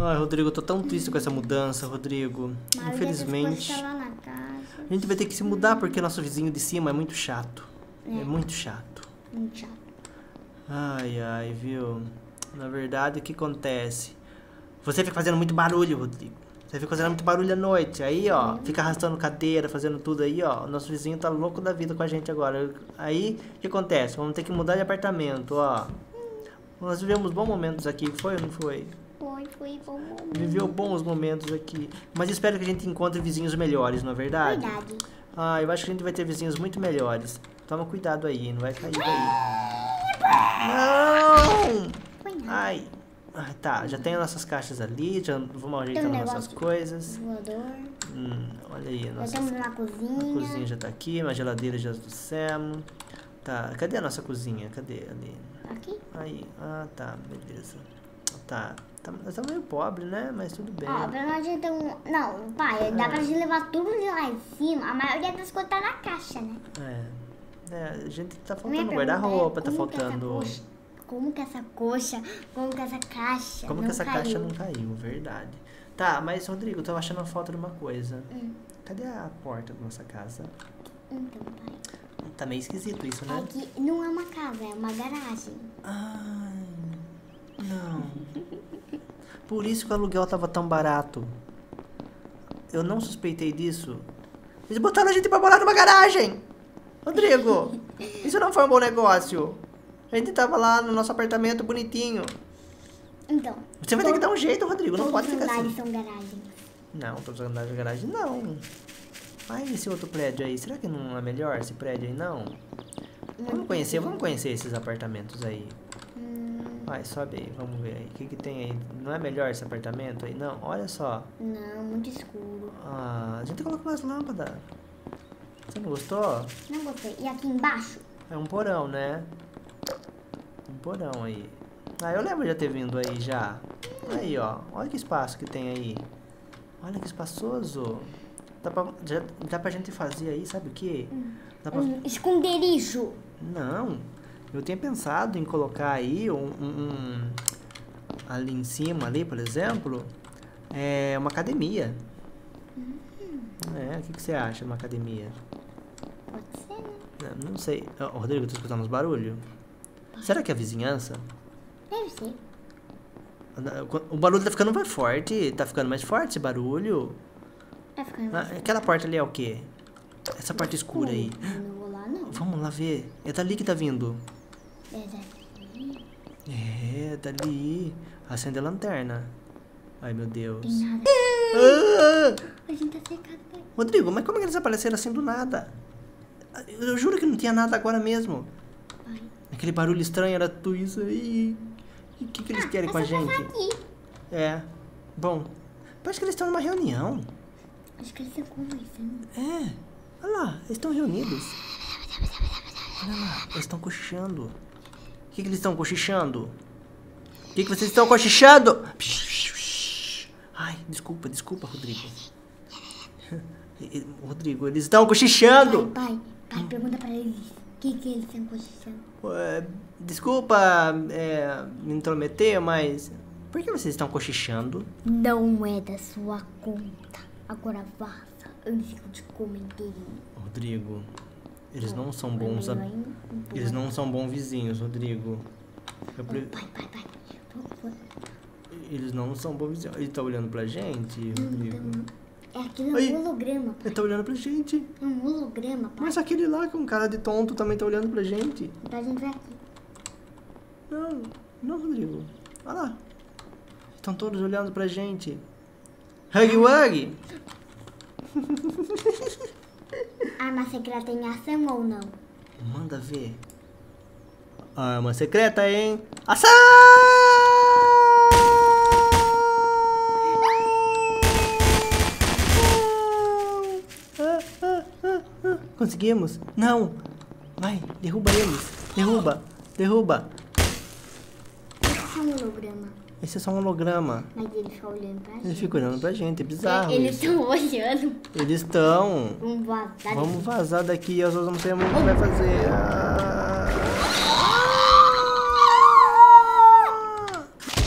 Ai, Rodrigo, eu tô tão triste com essa mudança, Rodrigo. Mas Infelizmente. tá lá na casa. A gente vai ter que se mudar porque nosso vizinho de cima é muito chato. É muito chato. Muito chato. Ai, viu? Na verdade, o que acontece? Você fica fazendo muito barulho, Rodrigo. Você fica fazendo muito barulho à noite. Aí, ó, fica arrastando cadeira, fazendo tudo aí, ó. O nosso vizinho tá louco da vida com a gente agora. Aí, o que acontece? Vamos ter que mudar de apartamento, ó. Nós vivemos bons momentos aqui, foi ou não foi? Foi bom momento. Viveu bons momentos aqui. Mas espero que a gente encontre vizinhos melhores, não é verdade? Verdade. Ah, eu acho que a gente vai ter vizinhos muito melhores. Toma cuidado aí, não vai cair daí. Não! Foi nada. Ai, tá, já tem as nossas caixas ali, já vamos ajeitando nossas coisas. Voador. Olha aí, Já nossa estamos na cozinha. cozinha já tá aqui, a geladeira já trouxemos. Tá, cadê a nossa cozinha? Cadê ali? Aqui? Aí, tá, beleza. Tá, nós estamos meio pobre, né? Mas tudo bem. Ó, pra nós então. Não, pai, dá pra gente levar tudo de lá em cima. A maioria das coisas tá na caixa, né? A gente tá Minha faltando pergunta guarda-roupa, tá como que essa faltando... coxa- Como que essa coxa, como que essa caixa Como não que essa caiu? caixa não caiu, verdade. Tá, mas Rodrigo, eu tava achando a falta de uma coisa. Cadê a porta da nossa casa? Então, pai. Tá meio esquisito isso, É né? que não é uma casa, é uma garagem. Ai, não. Por isso que o aluguel tava tão barato. Eu não suspeitei disso. Eles botaram a gente pra morar numa garagem. Rodrigo, isso não foi um bom negócio. A gente tava lá no nosso apartamento bonitinho. Então. Você vai ter que dar um jeito, Rodrigo. Não pode Todos os ficar andares assim. são garagens. Não, todos os andares de garagem não. Ai, esse outro prédio aí. Será que não é melhor esse prédio aí, não? Vamos conhecer esses apartamentos aí. Vai, sobe aí, vamos ver aí. O que tem aí? Não é melhor esse apartamento aí, não? Olha só. Não, muito escuro. A gente colocou umas lâmpadas. Você não gostou? Não gostei. E aqui embaixo? É um porão, né? Um porão aí. Ah, eu lembro de já ter vindo aí já. Aí, ó. Olha que espaço que tem aí. Olha que espaçoso. Dá pra gente fazer aí, sabe o quê? Dá pra... Esconderijo. Não. Eu tinha pensado em colocar aí ali em cima, ali, por exemplo, uma academia. O que você acha de uma academia? Pode ser, né? Não sei. Ô, Rodrigo, tá escutando uns barulhos? Será que é a vizinhança? Deve ser. O barulho tá ficando mais forte. Tá ficando mais forte esse barulho. Tá ficando mais Aquela porta ali é o quê? Essa porta escura aí. Eu não vou lá, não. Vamos lá ver. É dali que tá vindo. É daqui. É, dali. Acende a lanterna. Ai, meu Deus. Tem nada. Ah! A gente tá cercado, pai. Rodrigo, mas como é que eles apareceram assim do nada? Eu juro que não tinha nada agora mesmo. Pai. Aquele barulho estranho era tudo isso aí. E o que eles querem com a gente? Aqui. É. Bom, parece que eles estão numa reunião. Acho que eles estão conversando. É. Olha lá, eles estão reunidos. Olha lá, eles estão cochichando. O que eles estão cochichando? O que vocês estão cochichando? Ai, desculpa, Rodrigo. Rodrigo, eles estão cochichando. Pai, pergunta pra eles. O que eles estão cochichando? Desculpa me intrometer, mas... Por que vocês estão cochichando? Não é da sua conta. Agora vaza antes que eu te comentei. Rodrigo, eles não são bons... Eles não são bons vizinhos, Rodrigo. Pai. Eles não são bons vizinhos. Ele tá olhando pra gente, Rodrigo. É aquilo, é um holograma, pai. Ele tá olhando pra gente. É um holograma, pai. Mas aquele lá com cara de tonto também tá olhando pra gente. Pra gente ver aqui. Não, Rodrigo. Olha lá. Estão todos olhando pra gente. Huggy Wuggy. Arma secreta em ação ou não? Manda ver. Arma secreta, hein? Ação! Conseguimos? Não. Vai, derruba eles. Derruba. Esse é um holograma. Esse é só um holograma. Mas ele fica olhando pra gente. Ele fica olhando pra gente, é bizarro. Eles isso. estão olhando. Eles estão. Vamos vazar. Vamos vazar daqui, nós vamos ter muito o que vai fazer.